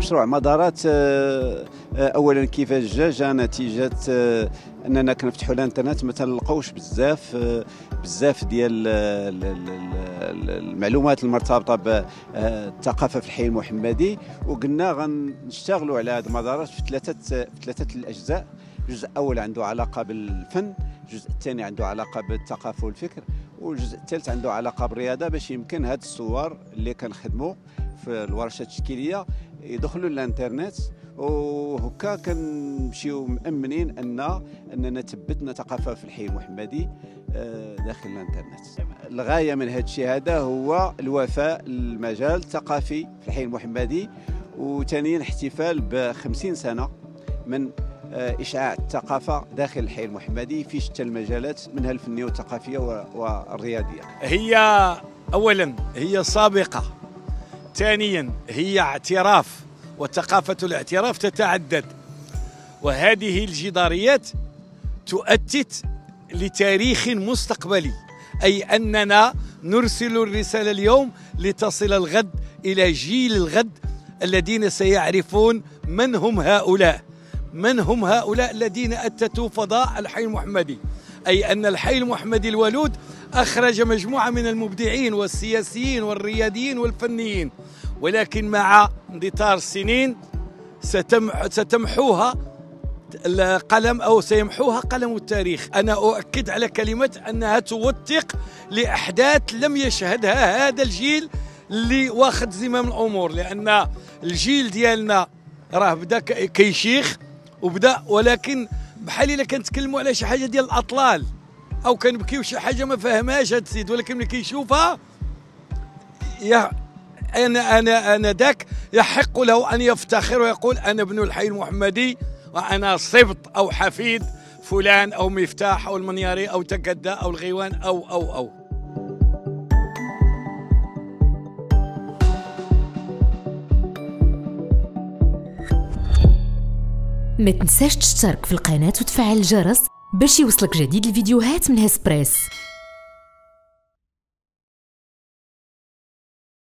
مشروع مدارات اولا كيفاش جا نتيجه اننا كنفتحوا الانترنت ما تلقاوش بزاف ديال المعلومات المرتبطه بالثقافه في الحي المحمدي، وقلنا غنشتغلوا على هذه المدارات في ثلاثه الاجزاء. الجزء الاول عنده علاقه بالفن، الجزء الثاني عنده علاقه بالثقافه والفكر، والجزء الثالث عنده علاقه بالرياضه، باش يمكن هاد الصور اللي كنخدموا في الورشات التشكيليه يدخلوا للانترنت، وهكا كنمشيو مأمنين اننا ثبتنا ثقافه في الحي المحمدي داخل الانترنت. الغايه من هذا الشيء هذا هو الوفاء للمجال الثقافي في الحي المحمدي، وثانيا احتفال ب50 سنه من إشعاع الثقافة داخل الحي المحمدي في شتى المجالات، منها الفنية والثقافية والرياضية. هي أولا هي سابقة، ثانيا هي اعتراف، وثقافة الاعتراف تتعدد، وهذه الجداريات تؤتت لتاريخ مستقبلي، أي أننا نرسل الرسالة اليوم لتصل الغد إلى جيل الغد الذين سيعرفون من هم هؤلاء الذين أتتوا فضاء الحي المحمدي، أي أن الحي المحمدي الولود أخرج مجموعة من المبدعين والسياسيين والرياديين والفنيين، ولكن مع اندثار السنين ستمحوها القلم أو سيمحوها قلم التاريخ. أنا أؤكد على كلمة أنها توثق لأحداث لم يشهدها هذا الجيل اللي واخد زمام الأمور، لأن الجيل ديالنا راه بدا كيشيخ وبدا، ولكن بحال الا كنتكلموا على شي حاجه ديال الاطلال او كنبكيو شي حاجه ما فهمهاش هذا السيد، ولكن ملي كيشوفها انا ذاك يحق له ان يفتخر ويقول انا ابن الحي المحمدي وانا صبط او حفيد فلان او مفتاح او المنياري او تكدا او الغيوان او ما تنساش تشترك في القناة وتفعل الجرس باش يوصلك جديد الفيديوهات من هسبريس.